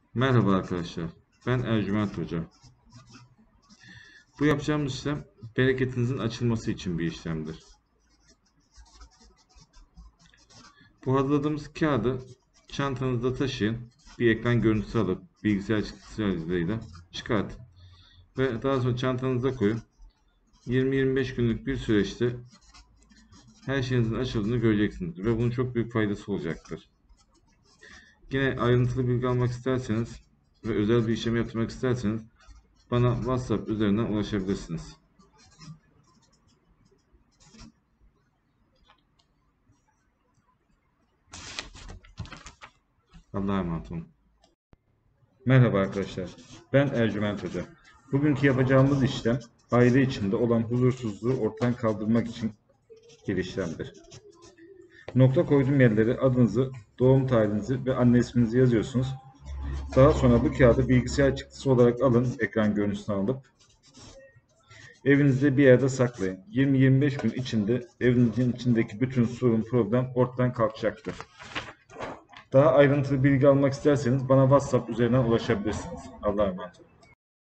Merhaba arkadaşlar, ben Ercüment Hoca. Bu yapacağımız işlem bereketinizin açılması için bir işlemdir. Bu hazırladığımız kağıdı çantanızda taşıyın, bir ekran görüntüsü alıp bilgisayar çıktısı aracılığıyla çıkartın ve daha sonra çantanıza koyun. 20-25 günlük bir süreçte her şeyinizin açıldığını göreceksiniz ve bunun çok büyük faydası olacaktır. Yine ayrıntılı bilgi almak isterseniz ve özel bir işlem yaptırmak isterseniz bana WhatsApp üzerinden ulaşabilirsiniz. Allah'a emanet olun. Merhaba arkadaşlar, ben Ercüment Hoca. Bugünkü yapacağımız işlem, aile içinde olan huzursuzluğu ortadan kaldırmak için bir işlemdir. Nokta koyduğum yerlere adınızı, doğum tarihinizi ve anne isminizi yazıyorsunuz. Daha sonra bu kağıdı bilgisayar çıktısı olarak alın, ekran görüntüsünü alıp evinizde bir yerde saklayın. 20-25 gün içinde evinizin içindeki bütün sorun, problem ortadan kalkacaktır. Daha ayrıntılı bilgi almak isterseniz bana WhatsApp üzerinden ulaşabilirsiniz. Allah'a emanet olun.